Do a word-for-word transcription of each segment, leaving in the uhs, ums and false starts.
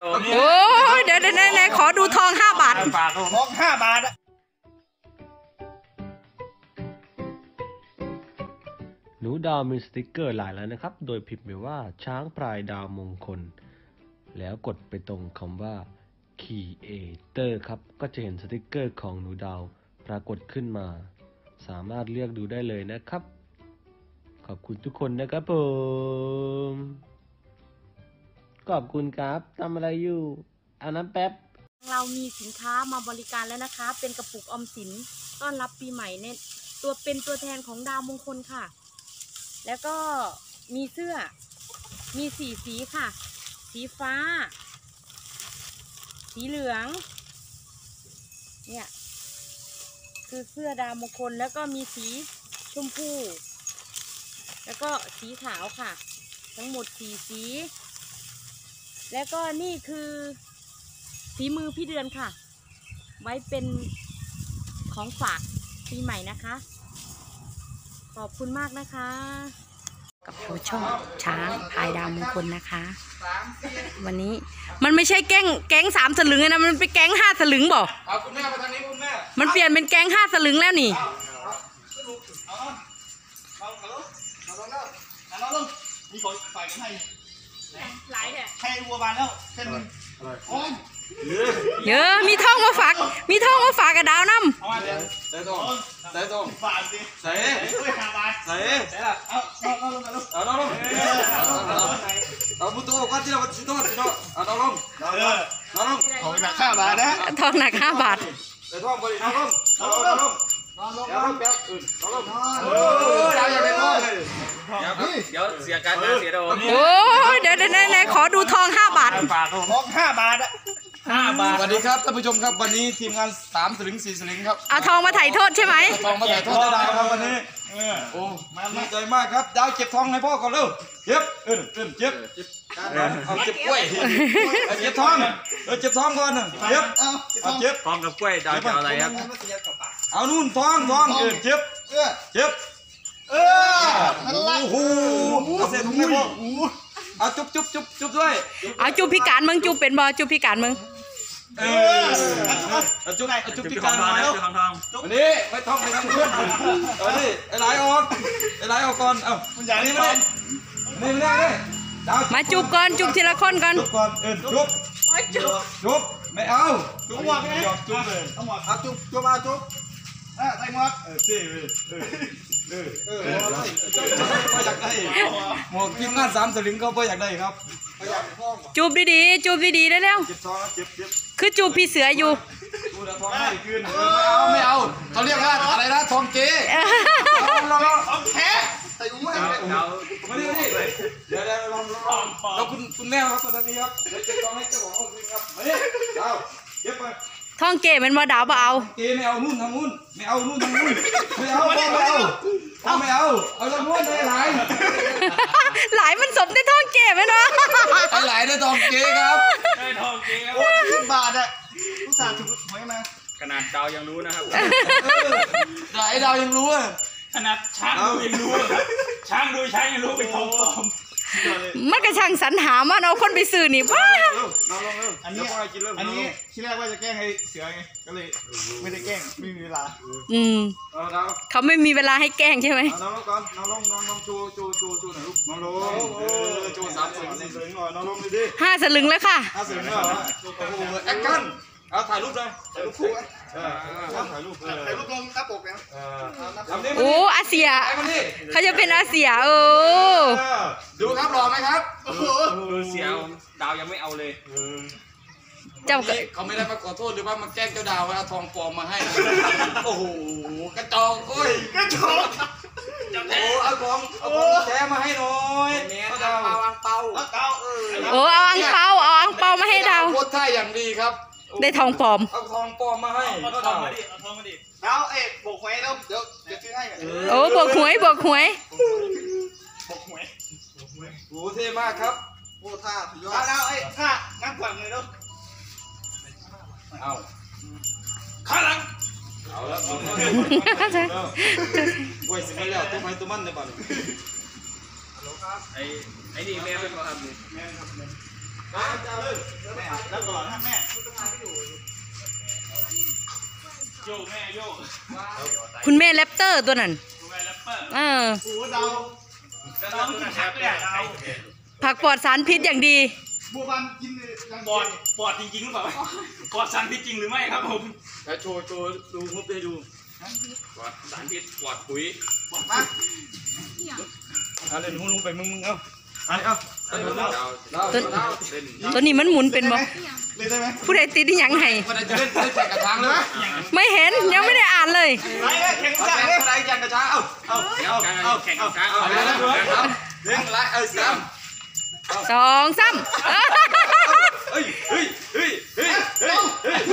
โอ้ยเดี๋ยวเดี๋ยวขอดูทองห้าบาททองห้าบาทอะหนูดาวมีสติกเกอร์หลายแล้วนะครับ โดยพิมพ์ไปว่าช้างพลายดาวมงคลแล้วกดไปตรงคำว่า Creator ครับก็จะเห็นสติกเกอร์ของหนูดาวปรากฏขึ้นมาสามารถเลือกดูได้เลยนะครับขอบคุณทุกคนนะครับผมขอบคุณครับทำอะไรอยู่เอาน้ำแป๊บเรามีสินค้ามาบริการแล้วนะคะเป็นกระปุกออมสินต้อนรับปีใหม่เนี่ยตัวเป็นตัวแทนของดาวมงคลค่ะแล้วก็มีเสื้อมีสีสีค่ะสีฟ้าสีเหลืองเนี่ยคือเสื้อดาวมงคลแล้วก็มีสีชมพูแล้วก็สีขาวค่ะทั้งหมดสี่สีแล้วก็นี่คือฝีมือพี่เดือนค่ะไว้เป็นของฝากปีใหม่นะคะขอบคุณมากนะคะกับโปรช่องช้างพายดาวมงคลนะคะวันนี้มันไม่ใช่แก๊งแก๊งสามสลึงนะมันเป็นแก๊งห้าสลึงบอกเอาคุณแม่มาทางนี้คุณแม่มันเปลี่ยนเป็นแก๊งห้าสลึงแล้วนี่มีคนใส่กันให้หลายเนี่ยให้วัวบานแล้วเส้นโอ้ยเยอะมีท่องมาฝากมีท่องมาฝากกับดาวน้ำเอามาเดี๋ยวใส่ตรงใส่ตรงฝากสิใส่ด้วยขาบานใส่ใส่ละเอาเอาลงเอาลงเอาลงเอาบุตรก็ที่เราชิโต้ชิโต้เอาลงเอาลงเอาลงของหนักห้าบาทนะทองหนักห้าบาทใส่ท่องบริเอาลงเอาลงเอาลงเอาลงเอาลงแป๊บอื่นเอาลงเออดาวอยากได้ท่องเลยเดี๋ยวเสียการงานเสียโดนโอ้ยเดี๋ยวเดี๋ยวขอดูทองห้าบาททองห้าบาทอะห้าบาทสวัสดีครับท่านผู้ชมครับวันนี้ทีมงานสามสลึงสี่สลึงครับเอาทองมาถ่ายโทษใช่ไหมทองมาถ่ายโทษดาวครับวันนี้โอ้ดีใจมากครับดาวเก็บทองให้พ่อก่อนเร็วเก็บเอิ้นเอิ้นเก็บเอาเก็บกล้วยเก็บทองเออเก็บทองก่อนเก็บเอาเก็บทองกับกล้วยดาวจะอะไรครับเอานู่นทองทองเออเก็บเก็บเออโอ้โหเอาเสร็จทุกคนเอาจุ๊บจุ๊บจุ๊บจุ๊บด้วยเอาจุ๊บพิการมึงจุ๊บเป็นบ่จุ๊บพิการมึงเออเอาจุ๊บเอาจุ๊บพิการมาแล้ววันนี้ไม่ท่องไปทำเพื่อนวันนี้ไอ้ไหลออกไอ้ไหลออกก่อนเอ้าอันนี้ไม่ได้นี่ไม่ได้มาจุ๊บก่อนจุ๊บทีละคนก่อนจุ๊บก่อนเออจุ๊บจุ๊บไม่เอาจุ๊บหมวกไงจุ๊บเลยเอาหมวกเอาจุ๊บจุ๊บเอาจุ๊บอ่ะใส่หมวกเออสิเออเออเออไม่อยากได้หมวกทีมงานสามสลึงเขาไม่อยากได้ครับจูบดีๆจูบดีๆได้แล้วคือจูบพี่เสืออยู่ไม่เอาไม่เอาเขาเรียกว่าอะไรนะทองเก๋ทองแท้ใส่อุ้งให้มาดิมาดิเดี๋ยวเดี๋ยวลองลองเราคุณคุณแม่ครับตอนนี้ครับเดี๋ยวเก็บทองให้เจ้าของคนครับมาดิเอาเก็บไปทองเก๋เป็นบ่ดาวบ่เอาเก๋ไม่เอานู่นทางนู่นไม่เอานู่นทางนู่นไม่เอาไม่เอาเอาไม่เอาเอาทางนู่นได้หลายหลายมันสมได้ทองเก๋ไหมเนาะไอ้หลายได้ทองเก๋ครับได้ทองเก๋ครับโอ้สิบบาทอะผู้สาวถูกหวยมาขนาดดาวยังรู้นะครับไอ้ดาวยังรู้อะขนาดช้างดูยังรู้ช้างดูช้างยังรู้เป็นทองปลอมมันกระชังสรรหามันเอาคนไปซื้อนี่ว้าอันนี้อันนี้ที่แรกว่าจะแกล้งให้เสือไงก็เลยไม่ได้แกล้งไม่มีเวลาอืมเขาไม่มีเวลาให้แกล้งใช่ไหมน้องลงก่อนน้องลงน้องลงจูจูจูจูหน่อยลูกน้องลงจูสามสลึงสลึงหน่อยน้องลงดิห้าสลึงแล้วค่ะห้าสลึงแล้วแอคชั่นเอาถ่ายรูปเลยถ่ายรูปคู่ถ่ายรูปถ่ายรูปลงหน้าปกเนี่ยโอ้อาเซียเขาจะเป็นอาเซียเออดูครับหล่อไหมครับดูเสียวดาวยังไม่เอาเลยเจ้าเขาไม่ได้มาขอโทษหรือว่ามาแกล้งเจ้าดาวเอาทองปลอมมาให้โอ้โหกระจอกโอ้ยกระจอกโอ้เอาของเอาของแท้มาให้หน่อยเอาเอาอังเปาเอาเปาเออโอ้เอาอังเปาเอาอังเปามาให้ดาวโคตรท่าอย่างดีครับได้ทองปลอมเอาทองปลอมมาให้เอาทองมาดิเอาทองมาดิเอาเอ๊ะบกหวยแล้วเดี๋ยวเดี๋ยวซื้อให้โอ้บกหวยบกหวยบกหวยโอ้เท่มากครับโอ้ท่าสุดยอดเอาเอ๊ะท่านั่งขวางเลยเนาะเอาข้าหลังเอาแล้วโอ้ยสิไม่แล้วตัวไม้ตัวมันเลยป่ะไอ้ไอ้นี่แม่เป็นป่ะครับนี่แม่ครับแม่มาเจ้าเลยยกแม่โยกคุณแม่แรปเตอร์ตัวนั้นดูแม่แรปเปอร์เออโอ้เราเรากินผักเนี่ยเราผักปลอดสารพิษอย่างดีบัวบานกินยังปอดปอดจริงๆหรือเปล่าปอดสารพิษจริงหรือไม่ครับผมแล้วโชว์โชว์ดูงบได้ดูปลอดสารพิษปลอดปุ๋ยมาเอาเล่นหูไปมึงมึงเอาเอาเอาเอาเล่นเราตัวเล่นตัวนี้มันหมุนเป็นบ่เลยได้ไหมผู้ใดติดที่ยังให้มันจะเล่นเล่นแข่งกระชังเลยไม่เห็นยังไม่ได้อ่านเลยไปเลยแข่งเอากันแข่งเลยอะไรแข่งกระชังเอาเอาเอาเอาแข่งกระชังเอาเล่นครับเล่นอะไรเออสามสองสามเฮ้ยเฮ้ยเฮ้ยเฮ้ยเฮ้ยเฮ้ย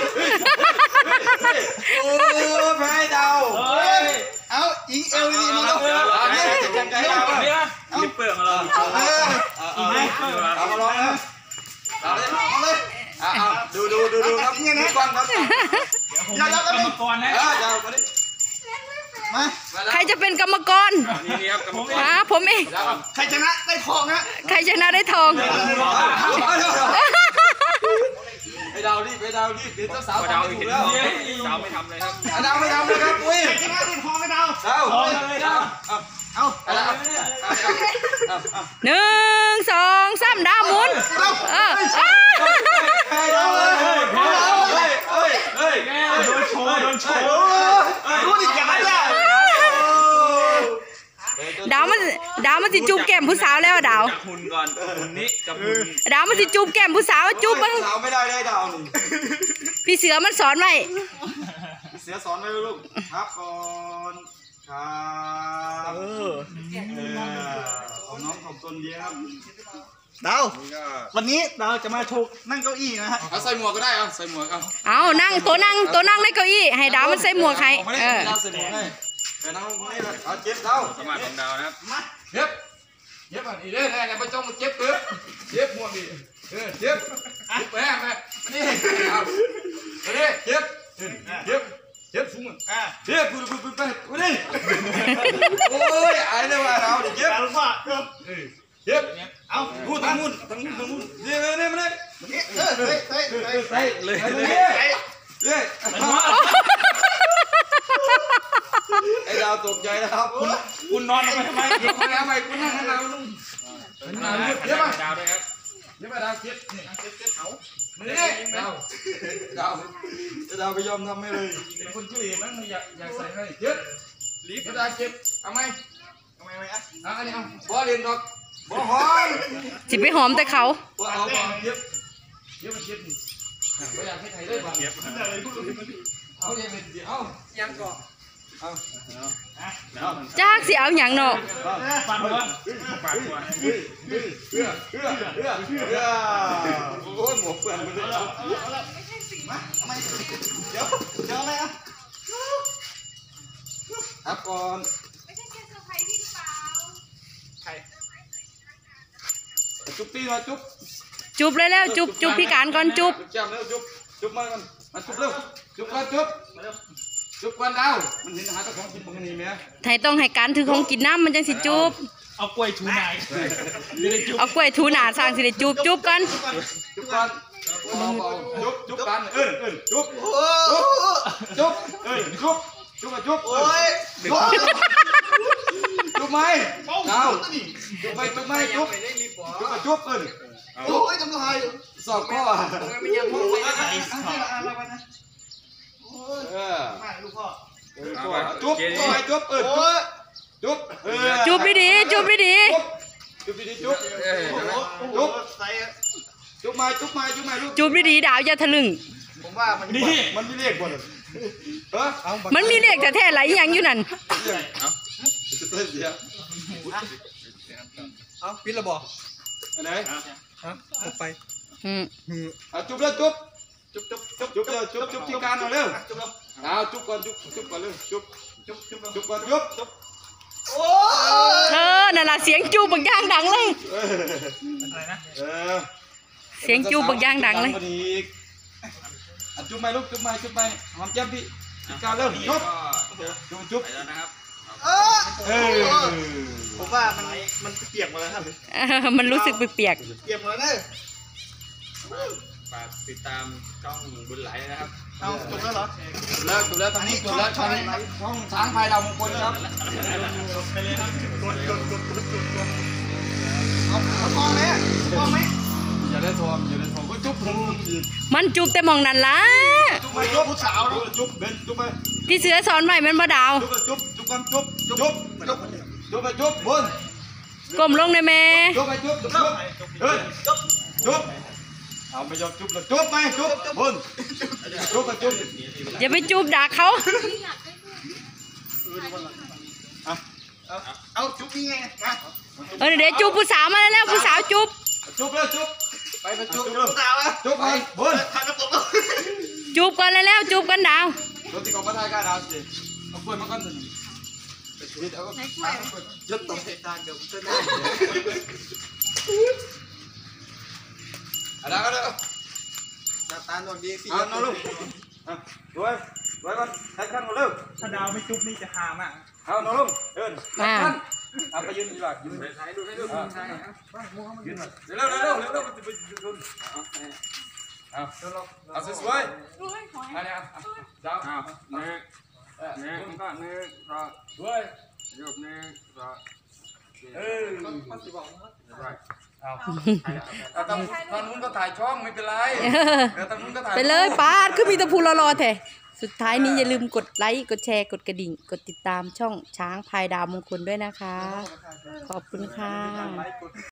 โอ้แพ้ดาวเอาอิงเอลดีมาแล้วเอาเนี่ยแข่งกันเอาเนี่ยลิปเปอร์มาลองเออเอาเอามาลองนะเอาเลยเอาเลยเอาดูดูดูดูครับดูก่อนครับอย่าอย่ากรรมกรนะเออเดี๋ยวมาดิมาใครจะเป็นกรรมกรนี่นี่ครับกรรมกรอ่าผมเองใครชนะได้ทองฮะใครชนะได้ทองไอ้ดาวรีบไอ้ดาวรีบเดี๋ยวเจ้าสาวทำไม่ถูกแล้วสาวไม่ทำเลยครับไอ้ดาวไม่ทำเลยครับอุ้ยใครชนะได้ทองให้เราดาวพอเลยนะเอาเอาเอาเอาหนึ่งสองสามดาวหมุนเอออ้าไอ้ดาวเฮ้ยเฮ้ยเฮ้ยเฮ้ยโดนโชว์โดนโชว์รู้ดิอย่างไรเนี่ยดาวมันดาวมันสิจูบแก้มผู้สาวแล้วอะดาวจับหุ่นก่อนหุ่นนี้จับหุ่นดาวมันสิจูบแก้มผู้สาวจูบมันสาวไม่ได้เลยดาวนี่พี่เสือมันสอนไว้เสียสอนไว้ลูกครับก่อนครับเออของน้องของตนเดียวครับดาววันนี้ดาวจะมาโชว์นั่งเก้าอี้นะฮะเอาใส่หมวกก็ได้เอาใส่หมวกเอาเอานั่งตัวนั่งตัวนั่งในเก้าอี้ให้ดาวมันใส่หมวกให้เออดาวใส่หมวกให้ไปนั่งตรงนี้เลยเอาเจ็บดาวสมัครของดาวนะครับเจ็บเจ็บอ่ะนี่เด้อแน่ๆไปจ้องมันเจ็บเด้อเจ็บหมวกดิเออเจ็บเจ็บแม่แม่มานี่เอามาดิเจ็บเจ็บเจ็บสูงอ่ะเจ็บปุ๊บปุ๊บปุ๊บไปมาดิโอ้ยไอ้เนี่ยว่าเราดิเจ็บดาวว่าเริ่มเจ็บเอาพูดทั้งมุ่นทั้งมุ่นทั้งมุ่นเดี๋ยวเนี่ยมาดิเออเฮ้ยเฮ้ยเฮ้ยใส่เลยเฮ้ยไอ้ดาวตกใจนะครับคุณคุณนอนลงไปทำไมคุณทำไมคุณนั่งข้างหลังลุงเดี๋ยวมาดาวด้วยครับเดี๋ยวมาดาวเจ็บนี่เจ็บเจ็บเขามาดิดาวดาวดาวไปยอมทำให้เลยเป็นคนช่วยมั้งอยากอยากใส่ให้เจ็บรีบดาวเจ็บเอาไหมทำไมไม่อ่ะเอาอันนี้เอาบ่เรียนดอกบ่หอมสิไปหอมแต่เขาบ่เอาบ่เจ็บเจ็บมันเจ็บนี่บ่อยากให้ใครได้บ้างเอาอย่างนี้เดี๋ยวเอายังก่อนเอาจ้ากสิเอาอย่างเนาะฟันหัวปากหัวเอื้อเอื้อเอื้อเอื้อเอื้อโอ้ยหมวกเปื่อนหมดเลยมาทำไมเดี๋ยวเดี๋ยวอะไรอ่ะครับก่อนไม่ใช่เกมเซอร์ไพรส์พี่หรือเปล่าใครจุ๊บตีหน่อยจุ๊บจุบเลยแล้วจุบจุบพี่การก่อนจุบแก้มเร็วจุ๊บจุ๊บมากันมาจุ๊บเร็วจุ๊บก่อนจุ๊บจุ๊บก่อนดาวมันเห็นหาเจ้าของกินปกติไหมไทยต้องให้การถือของกินน้ำมันจังสิจุบเอากล้วยถูนายจะได้จุ๊บเอากล้วยถูหนาสร้างสิได้จุบจุบกันจุ๊บก่อนจุ๊บจุ๊บกันเอิ้นเอิ้นจุ๊บโอ้จุ๊บเอ้ยจุ๊บจุ๊บมาจุ๊บโอ้ยจุ๊บไหมดาวจุ๊บไหมจุ๊บไหมจุ๊บจุ๊บมาจุ๊บเอิ้นโอ้ยทำลายสอบข้อไม่ยังมองไปอะไรอะไรไปนะโอ้ยเออมาลูกพ่อจุ๊บจุ๊บไปจุ๊บเอิ้นโอ้ยจุ๊บเออจุบดีๆจุบดีจุ๊บดีๆจุ๊บเออโอ้โหจุ๊บใส่จุ๊บมาจุ๊บมาจุ๊บมาลูกๆจุบดีๆดาวอย่าทะลึ่งผมว่ามันนี่มันไม่เรียกบ่เลยเออเอามันมีเลขแต่แท้ๆไหลอหยังอยู่นั่นเดี๋ยวเอาปิดระบอกอันไหนฮะออกไปอืมเอาจุ๊บเลยจุ๊บจุ๊บจุ๊บจุ๊บจุ๊บเลยจุ๊บจุ๊บที่การเอาเร็วจุ๊บแล้วเอาจุ๊บก่อนจุ๊บจุ๊บก่อนเร็วจุ๊บจุ๊บจุ๊บจุ๊บก่อนจุ๊บจุ๊บโอ้ยเธอนั่นล่ะเสียงจูบบางอย่างดังเลยอะไรนะเออเสียงจูบบางอย่างดังเลยจุ๊บไหมลูกจุ๊บไหมจุ๊บไหมหอมแก้มพี่ที่การเร็วจุ๊บจุ๊บจุ๊บไปแล้วนะครับเออเออผมว่ามันมันเปียกหมดแล้วครับเออมันรู้สึกเปียกเปียกหมดแล้วเนี่ยไปฝากติดตามช่องบุญไหลนะครับเอาจบแล้วเหรอแล้วจบแล้วตอนนี้จบแล้วตอนนี้ช่องช้างพายดาวมงคลครับไปเลยครับกดกดกดกดกดกดเอาเอาทองไหมทองไหมอย่าได้ทวมอย่าได้ทวมก็จุ๊บผมอีกมันจุบแต่หมองนั่นละจุ๊บไปจุ๊บผู้สาวจุ๊บเบนจุ๊บไปที่เสือสอนไว้มันบ่ดาวจุ๊บจุ๊บจุ๊บกันจุ๊บจุ๊บจุ๊บจุ๊บจุ๊บไปจุ๊บบนก้มลงได้แม่จุ๊บไปจุ๊บจุ๊บเฮ้ยจุ๊บจุ๊บเอาไปยอมจุ๊บเลยจุ๊บไปจุ๊บบนจุ๊บไปจุ๊บอย่าไปจูบด่าเขาเอาเอาจุ๊บนี่ไงนะเออเดี๋ยวจูบผู้สาวมาแล้วผู้สาวจูบจุ๊บเลยจุ๊บไปไปจุ๊บจุ๊บสาวอ่ะจุ๊บไปบนทางกระปุกจูบกันแล้วจูบกันดาวรถที่เขาพัฒนาการดาวสิเอากล้วยมาก้อนหนึ่งไปจุ๊บเอาก็ยึดตรงเหตุการณ์เดี๋ยวผมจะได้อะไรก็ได้ตาตาโดนดีสิเอาน้องลูกด้วยด้วยก่อนให้ขั้นก่อนเร็วถ้าดาวไม่จุ๊บนี่จะหามอ่ะเอาน้องลูกเดินอ่าเอาไปยืนดีกว่ายืนไปถ่ายดูให้ดูถ่ายยืนเร็วเร็วเร็วเร็วเร็วมันจะไปยืนเอาเอาเอาสวยๆอันนี้เอาดาวเอาหนึ่งหนึ่งก็หนึ่งรอด้วยยกหนึ่งรอเออเอาเอาตอนตอนนู้นก็ถ่ายช่องไม่เป็นไรเดี๋ยวตอนนู้นก็ถ่ายไปเลยปาดคือมีแตะพูรอๆแท้สุดท้ายนี้อย่าลืมกดไลค์กดแชร์กดกระดิ่งกดติดตามช่องช้างพายดาวมงคลด้วยนะคะ ขอบคุณค่ะ